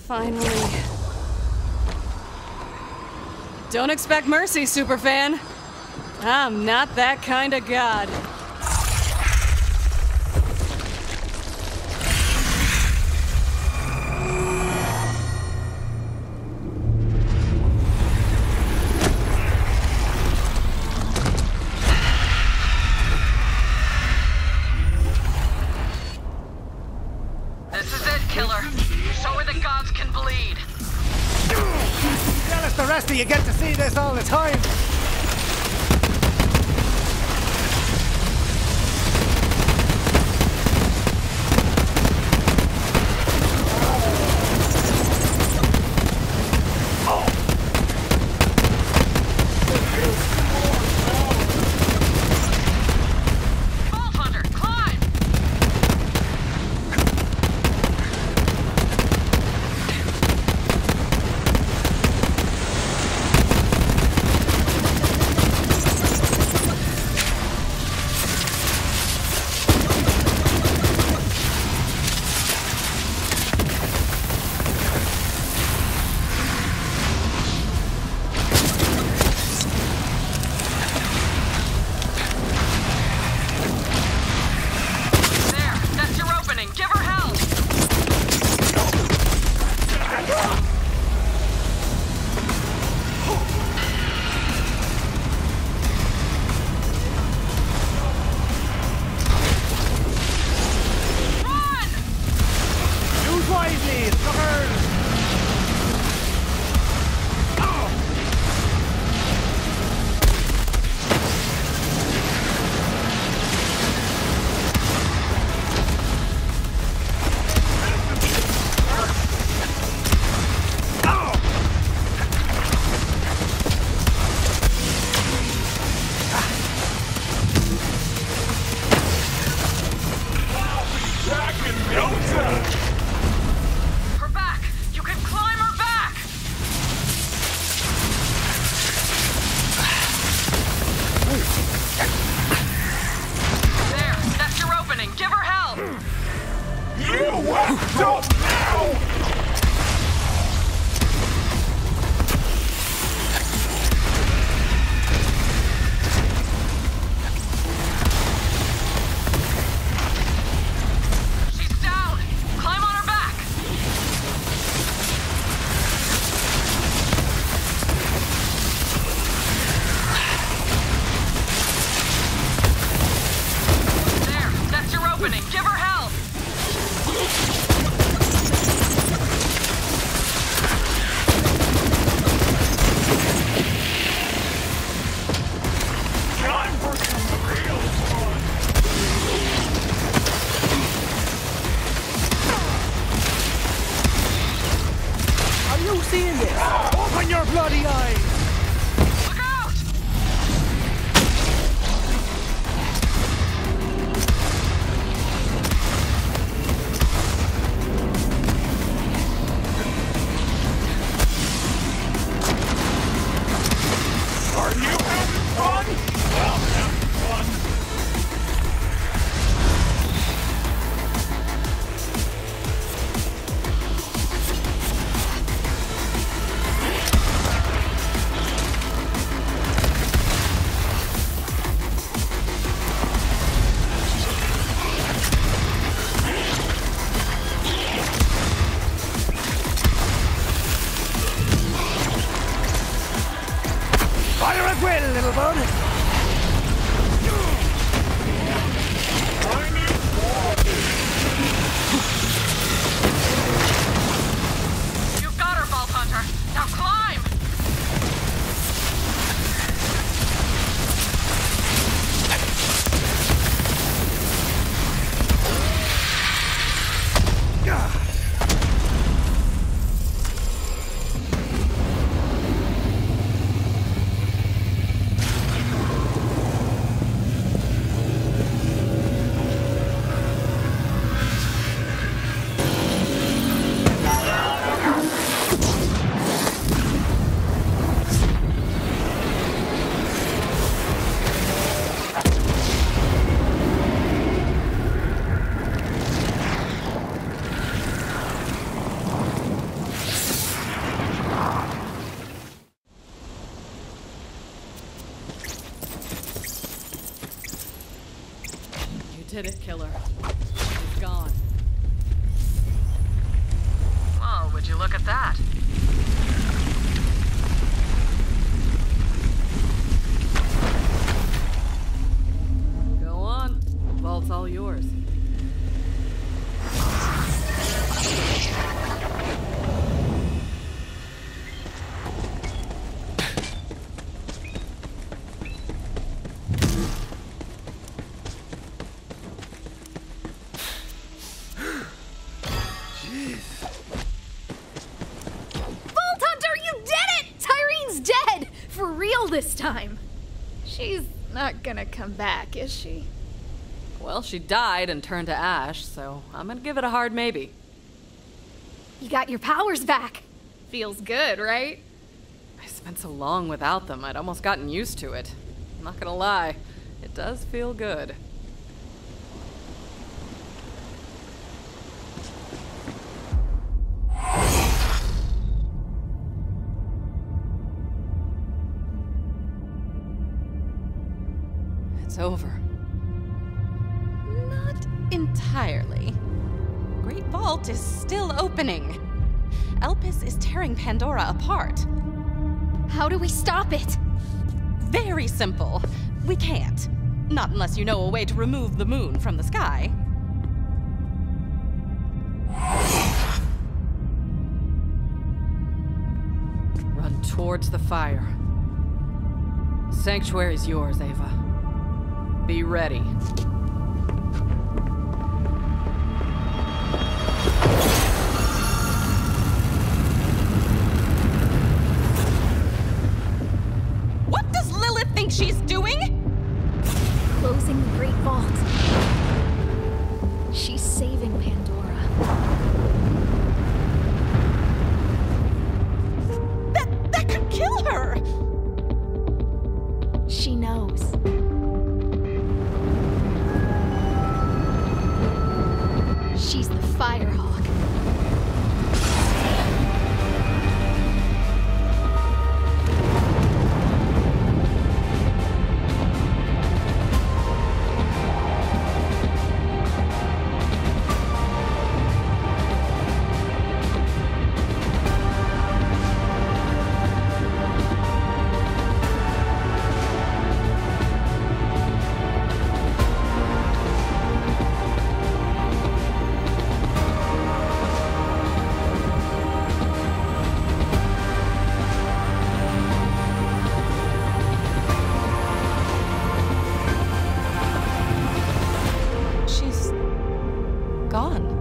Finally. Don't expect mercy, superfan. I'm not that kind of god. This is it, killer. Show her the gods can bleed. Tell us the rest of you get to see this all the time. Vault Hunter, climb! There, that's your opening. Give her hell! Run! Use wisely, suckers! Her back! You can climb her back! There, that's your opening. Give her hell! She's down! Climb on her back! There, that's your opening. Give her hell! Are you seeing this? Open your bloody eyes! Look out! Are you having fun? Well, having fun. did it, Killer. It's gone. Oh, would you look at that? Go on. The vault's all yours. Vault Hunter, you did it! Tyrene's dead! For real this time. She's not gonna come back, is she? Well, she died and turned to ash, so I'm gonna give it a hard maybe. You got your powers back. Feels good, right? I spent so long without them, I'd almost gotten used to it. I'm not gonna lie, it does feel good. It's over. Not entirely. Great Vault is still opening. Elpis is tearing Pandora apart. How do we stop it? Very simple. We can't. Not unless you know a way to remove the moon from the sky. Run towards the fire. Sanctuary's yours, Ava. Be ready. What does Lilith think she's doing? Closing the Great Vault. She's saving Pandora. That could kill her! She knows. She's the Firehawk. She's gone.